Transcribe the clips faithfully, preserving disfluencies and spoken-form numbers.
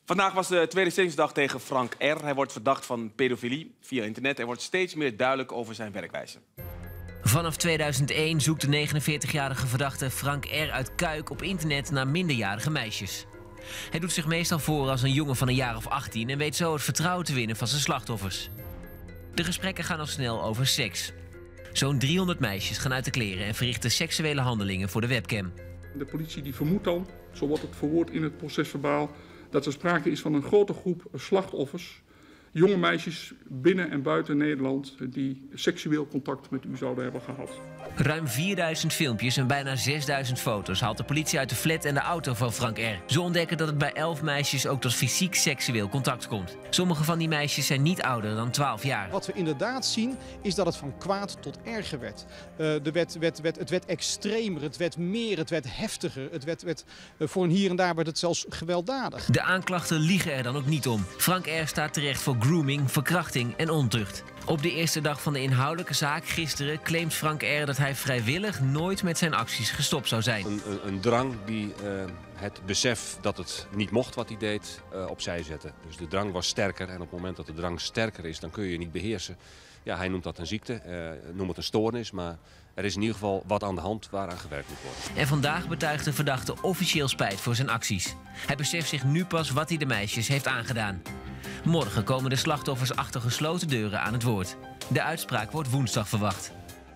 Vandaag was de tweede zittingsdag tegen Frank R. Hij wordt verdacht van pedofilie via internet. Er wordt steeds meer duidelijk over zijn werkwijze. Vanaf tweeduizend één zoekt de negenenveertigjarige verdachte Frank R. uit Kuik op internet naar minderjarige meisjes. Hij doet zich meestal voor als een jongen van een jaar of achttien... en weet zo het vertrouwen te winnen van zijn slachtoffers. De gesprekken gaan al snel over seks. Zo'n driehonderd meisjes gaan uit de kleren en verrichten seksuele handelingen voor de webcam. De politie die vermoedt dan, zo wordt het verwoord in het procesverbaal, dat er sprake is van een grote groep slachtoffers, jonge meisjes binnen en buiten Nederland die seksueel contact met u zouden hebben gehad. Ruim vierduizend filmpjes en bijna zesduizend foto's haalt de politie uit de flat en de auto van Frank R. Ze ontdekken dat het bij elf meisjes ook tot fysiek seksueel contact komt. Sommige van die meisjes zijn niet ouder dan twaalf jaar. Wat we inderdaad zien is dat het van kwaad tot erger werd. Uh, de wet, wet, wet, het werd extremer, het werd meer, het werd heftiger. Het werd, werd, uh, voor een hier en daar werd het zelfs gewelddadig. De aanklachten liegen er dan ook niet om. Frank R. staat terecht voor grooming, verkrachting en ontucht. Op de eerste dag van de inhoudelijke zaak gisteren claimt Frank R. dat hij vrijwillig nooit met zijn acties gestopt zou zijn. Een, een, een drang die uh, het besef dat het niet mocht wat hij deed uh, opzij zette. Dus de drang was sterker en op het moment dat de drang sterker is, dan kun je je niet beheersen. Ja, hij noemt dat een ziekte, uh, noem het een stoornis, maar er is in ieder geval wat aan de hand waaraan gewerkt moet worden. En vandaag betuigt de verdachte officieel spijt voor zijn acties. Hij beseft zich nu pas wat hij de meisjes heeft aangedaan. Morgen komen de slachtoffers achter gesloten deuren aan het woord. De uitspraak wordt woensdag verwacht.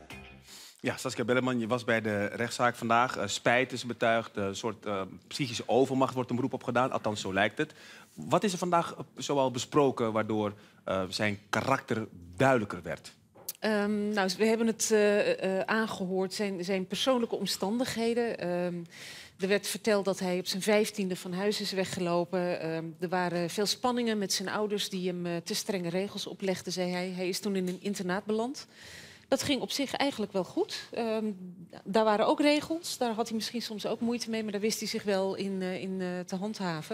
Ja, Saskia Belleman, je was bij de rechtszaak vandaag. Uh, spijt is betuigd, een soort uh, psychische overmacht wordt een beroep op gedaan. Althans, zo lijkt het. Wat is er vandaag zoal besproken waardoor uh, zijn karakter duidelijker werd? Um, nou, we hebben het uh, uh, aangehoord, zijn, zijn persoonlijke omstandigheden. Um, er werd verteld dat hij op zijn vijftiende van huis is weggelopen. Um, er waren veel spanningen met zijn ouders die hem uh, te strenge regels oplegden, zei hij. Hij is toen in een internaat beland. Dat ging op zich eigenlijk wel goed. Um, daar waren ook regels, daar had hij misschien soms ook moeite mee, maar daar wist hij zich wel in, uh, in uh, te handhaven.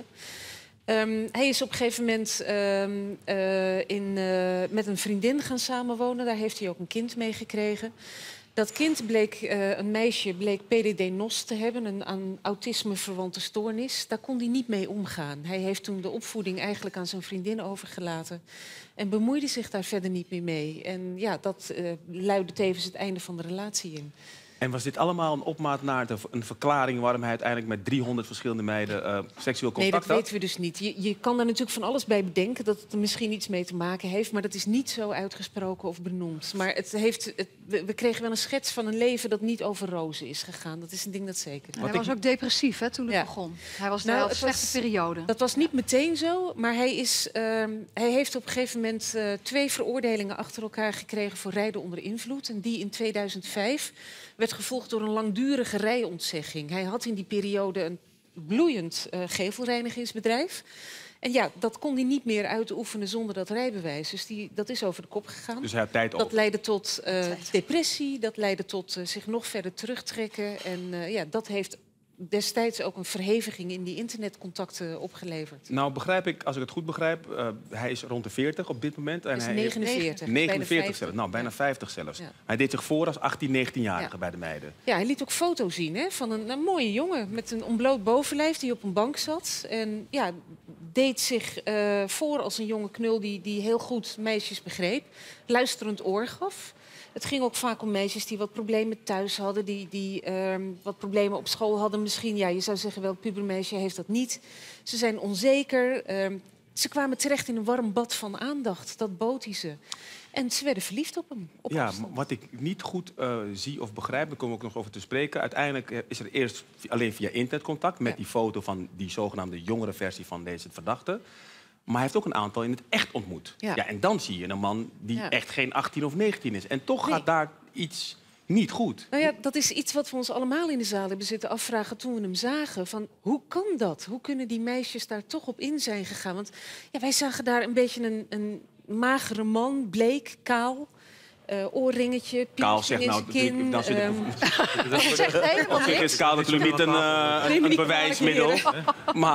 Um, hij is op een gegeven moment um, uh, in, uh, met een vriendin gaan samenwonen. Daar heeft hij ook een kind mee gekregen. Dat kind bleek, uh, een meisje bleek P D D N O S te hebben, een aan autisme verwante stoornis. Daar kon hij niet mee omgaan. Hij heeft toen de opvoeding eigenlijk aan zijn vriendin overgelaten. En bemoeide zich daar verder niet meer mee. En ja, dat uh, luidde tevens het einde van de relatie in. En was dit allemaal een opmaat naar de, een verklaring waarom hij uiteindelijk met driehonderd verschillende meiden uh, seksueel contact had? Nee, dat weten we dus niet. Je, je kan daar natuurlijk van alles bij bedenken dat het er misschien iets mee te maken heeft, maar dat is niet zo uitgesproken of benoemd. Maar het heeft, het, we, we kregen wel een schets van een leven dat niet over rozen is gegaan. Dat is een ding dat zeker. En hij was ook depressief hè, toen het ja. begon. Hij was nou, een slechte was, periode. Dat was niet meteen zo, maar hij, is, uh, hij heeft op een gegeven moment uh, twee veroordelingen achter elkaar gekregen voor rijden onder invloed. En die in tweeduizend vijf werd gevolgd door een langdurige rijontzegging. Hij had in die periode een bloeiend uh, gevelreinigingsbedrijf. En ja, dat kon hij niet meer uitoefenen zonder dat rijbewijs. Dus die, dat is over de kop gegaan. Dus hij had tijd op. Dat leidde tot uh, depressie, dat leidde tot uh, zich nog verder terugtrekken. En uh, ja, dat heeft destijds ook een verheviging in die internetcontacten opgeleverd. Nou begrijp ik, als ik het goed begrijp, uh, hij is rond de veertig op dit moment. En hij is hij negenenveertig. negenenveertig zelfs, nou bijna vijftig zelfs. Ja. Hij deed zich voor als achttien, negentienjarige ja. bij de meiden. Ja, hij liet ook foto's zien hè, van een, een mooie jongen met een ontbloot bovenlijf die op een bank zat. En ja, deed zich uh, voor als een jonge knul die, die heel goed meisjes begreep. Luisterend oor gaf. Het ging ook vaak om meisjes die wat problemen thuis hadden, die, die uh, wat problemen op school hadden. Misschien, ja, je zou zeggen wel, het pubermeisje heeft dat niet. Ze zijn onzeker. Uh, ze kwamen terecht in een warm bad van aandacht. Dat bood hij ze. En ze werden verliefd op hem. Op ja, afstand. Wat ik niet goed uh, zie of begrijp, daar komen we ook nog over te spreken. Uiteindelijk is er eerst alleen via internetcontact met ja. die foto van die zogenaamde jongere versie van deze verdachte. Maar hij heeft ook een aantal in het echt ontmoet. Ja. Ja, en dan zie je een man die ja. echt geen achttien of negentien is. En toch nee. gaat daar iets niet goed. Nou ja, dat is iets wat we ons allemaal in de zaal hebben zitten afvragen toen we hem zagen. Van, hoe kan dat? Hoe kunnen die meisjes daar toch op in zijn gegaan? Want ja, wij zagen daar een beetje een, een magere man, bleek, kaal. Uh, oorringetje, Kaal zegt nou, kin, dan zit um... dat is kaal natuurlijk niet een, uh, een, een bewijsmiddel. Maar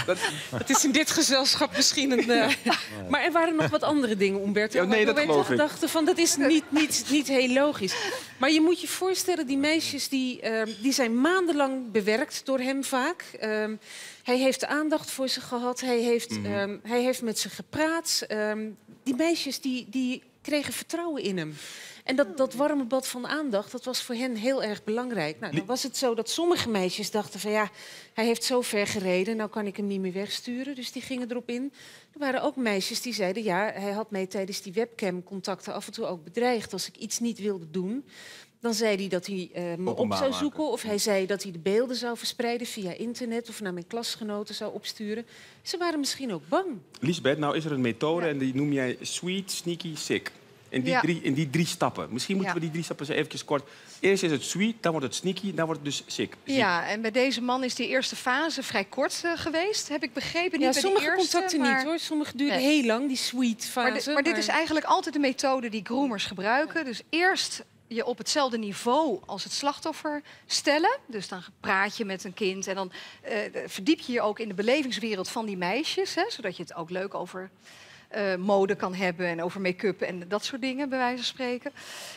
Dat... Het is in dit gezelschap misschien een... Uh... Maar er waren nog wat andere dingen, Umberto. Ja, nee, dat geloof ik. dachten van, dat is niet, niet, niet heel logisch. Maar je moet je voorstellen, die meisjes die, uh, die zijn maandenlang bewerkt door hem vaak. Um, hij heeft aandacht voor ze gehad. Hij heeft, mm-hmm. um, hij heeft met ze gepraat. Um, die meisjes die, die kregen vertrouwen in hem. En dat, dat warme bad van aandacht, dat was voor hen heel erg belangrijk. Nou, dan was het zo dat sommige meisjes dachten van ja, hij heeft zo ver gereden, nou kan ik hem niet meer wegsturen. Dus die gingen erop in. Er waren ook meisjes die zeiden ja, hij had mij tijdens die webcam-contacten af en toe ook bedreigd. Als ik iets niet wilde doen, dan zei hij dat hij uh, me op zou zoeken. Maken. Of hij zei dat hij de beelden zou verspreiden via internet of naar mijn klasgenoten zou opsturen. Ze waren misschien ook bang. Lisbeth, nou is er een methode ja. en die noem jij sweet, sneaky, sick. In die, ja. drie, in die drie stappen. Misschien moeten ja. we die drie stappen eens eventjes kort... Eerst is het sweet, dan wordt het sneaky, dan wordt het dus sick. sick. Ja, en bij deze man is die eerste fase vrij kort uh, geweest. Heb ik begrepen. Ja, niet sommige bij de eerste, contacten maar... niet hoor. Sommige duren nee. heel lang, die sweet fase. Maar, di maar dit maar... is eigenlijk altijd de methode die groomers gebruiken. Dus eerst je op hetzelfde niveau als het slachtoffer stellen. Dus dan praat je met een kind en dan uh, verdiep je je ook in de belevingswereld van die meisjes. Hè, zodat je het ook leuk over... Uh, mode kan hebben en over make-up en dat soort dingen, bij wijze van spreken.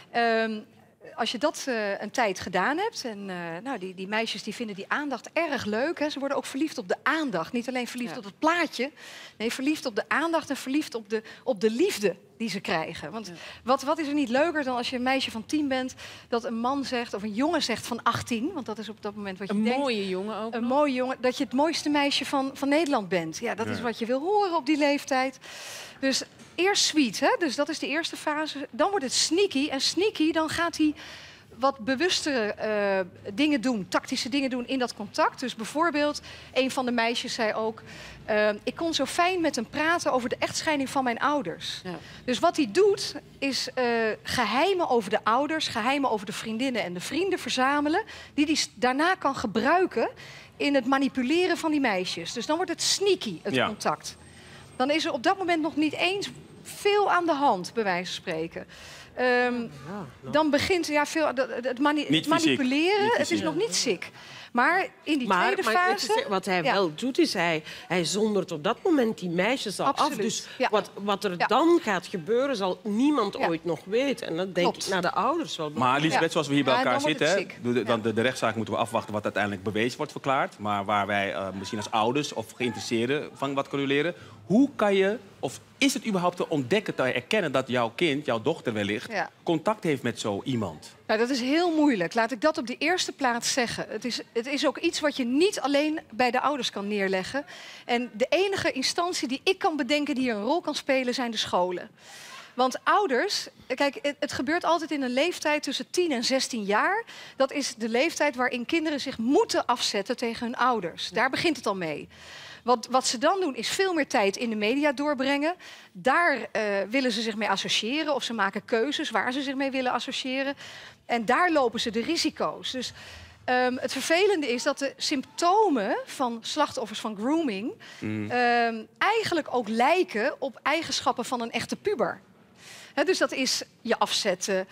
Um, als je dat uh, een tijd gedaan hebt... en uh, nou, die, die meisjes die vinden die aandacht erg leuk. Hè. Ze worden ook verliefd op de aandacht. Niet alleen verliefd ja. op het plaatje. Nee, verliefd op de aandacht en verliefd op de, op de liefde die ze krijgen. Want ja. wat, wat is er niet leuker dan als je een meisje van tien bent... dat een man zegt, of een jongen zegt van achttien... want dat is op dat moment wat je een denkt... Een mooie jongen ook Een nog. mooie jongen, dat je het mooiste meisje van, van Nederland bent. Ja, dat ja. is wat je wil horen op die leeftijd. Dus eerst sweet, hè? Dus dat is de eerste fase. Dan wordt het sneaky. En sneaky, dan gaat hij wat bewustere uh, dingen doen, tactische dingen doen in dat contact. Dus bijvoorbeeld, een van de meisjes zei ook... Uh, ik kon zo fijn met hem praten over de echtscheiding van mijn ouders. Ja. Dus wat hij doet, is uh, geheimen over de ouders... geheimen over de vriendinnen en de vrienden verzamelen... die hij daarna kan gebruiken in het manipuleren van die meisjes. Dus dan wordt het sneaky, het ja. contact. Dan is er op dat moment nog niet eens veel aan de hand, bij wijze van spreken. Um, ja, nou. Dan begint ja, veel, het, het, mani het manipuleren, niet het is nog niet sick. Maar in die maar, tweede maar fase... Is, wat hij ja. wel doet, is hij, hij zondert op dat moment die meisjes al Absoluut. af. Dus ja. wat, wat er ja. dan gaat gebeuren, zal niemand ja. ooit nog weten. En dat denk Klopt. ik naar de ouders wel. Maar Lisbeth, ja. zoals we hier bij elkaar ja, zitten... Hè, de, ja. de, de rechtszaak moeten we afwachten wat uiteindelijk bewezen wordt verklaard. Maar waar wij uh, misschien als ouders of geïnteresseerden van wat kunnen leren... hoe kan je, of is het überhaupt te ontdekken, te erkennen... dat jouw kind, jouw dochter wellicht, ja. contact heeft met zo iemand? Nou, dat is heel moeilijk. Laat ik dat op de eerste plaats zeggen. Het is, het is ook iets wat je niet alleen bij de ouders kan neerleggen. En de enige instantie die ik kan bedenken die een rol kan spelen, zijn de scholen. Want ouders, kijk, het, het gebeurt altijd in een leeftijd tussen tien en zestien jaar. Dat is de leeftijd waarin kinderen zich moeten afzetten tegen hun ouders. Daar begint het al mee. Wat, wat ze dan doen, is veel meer tijd in de media doorbrengen. Daar uh, willen ze zich mee associëren of ze maken keuzes waar ze zich mee willen associëren. En daar lopen ze de risico's. Dus um, het vervelende is dat de symptomen van slachtoffers van grooming... Mm. Um, eigenlijk ook lijken op eigenschappen van een echte puber. He, dus dat is je afzetten, uh,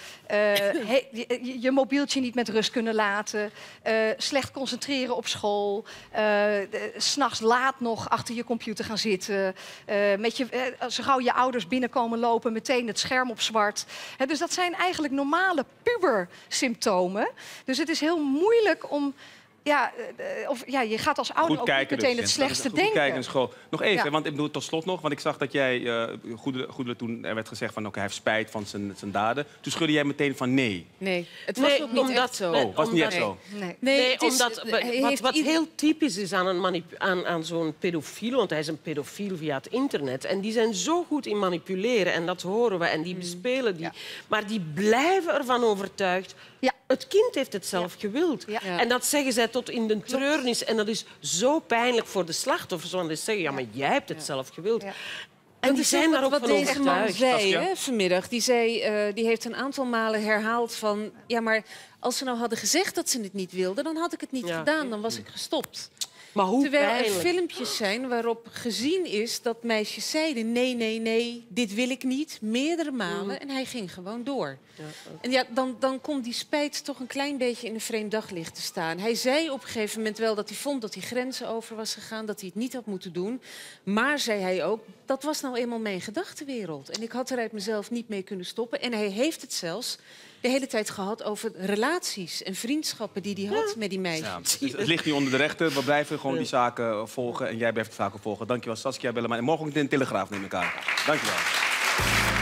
he, je, je mobieltje niet met rust kunnen laten... Uh, slecht concentreren op school... Uh, 's nachts laat nog achter je computer gaan zitten... Uh, met je, uh, zo gauw je ouders binnenkomen lopen, meteen het scherm op zwart. He, dus dat zijn eigenlijk normale pubersymptomen. Dus het is heel moeilijk om... Ja, uh, of, ja, je gaat als ouder goed ook kijken niet meteen dus, het ja. slechtste goed denken. Kijken in school. Nog even, ja. want ik bedoel tot slot nog, want ik zag dat jij, uh, Goedele, Goedele, toen er werd gezegd van oké, okay, hij heeft spijt van zijn, zijn daden. Toen schudde jij meteen van nee. Nee, het was nee, ook niet omdat, echt zo. Oh, was niet echt zo? Nee, nee. nee, nee is, omdat wat, wat heel typisch is aan, een aan, aan zo'n pedofiel, want hij is een pedofiel via het internet, en die zijn zo goed in manipuleren, en dat horen we, en die bespelen die. Ja. Maar die blijven ervan overtuigd, ja. het kind heeft het zelf ja. gewild. Ja. Ja. En dat zeggen zij tot in de treurnis. En dat is zo pijnlijk voor de slachtoffers, want ze zeggen, ja, maar jij hebt het ja. zelf gewild. Ja. En die zijn daar ook wat van deze man overtuigd. zei hè, vanmiddag. Die, zei, uh, die heeft een aantal malen herhaald van... ja, maar als ze nou hadden gezegd dat ze het niet wilden... dan had ik het niet ja. gedaan, dan was ik gestopt. Maar hoe Terwijl er pijnlijk. filmpjes zijn waarop gezien is dat meisjes zeiden... nee, nee, nee, dit wil ik niet, meerdere malen. Mm. En hij ging gewoon door. Ja, ja. En ja, dan, dan komt die spijt toch een klein beetje in een vreemd daglicht te staan. Hij zei op een gegeven moment wel dat hij vond dat hij grenzen over was gegaan... dat hij het niet had moeten doen. Maar, zei hij ook, dat was nou eenmaal mijn gedachtenwereld. En ik had er uit mezelf niet mee kunnen stoppen. En hij heeft het zelfs de hele tijd gehad over relaties en vriendschappen die hij had met die meisjes. Ja, het, is- het ligt nu onder de rechter. We blijven gewoon die zaken volgen. En jij blijft het vaker volgen. Dankjewel Saskia Belleman. En morgen ook in de Telegraaf neem ik aan. Dankjewel.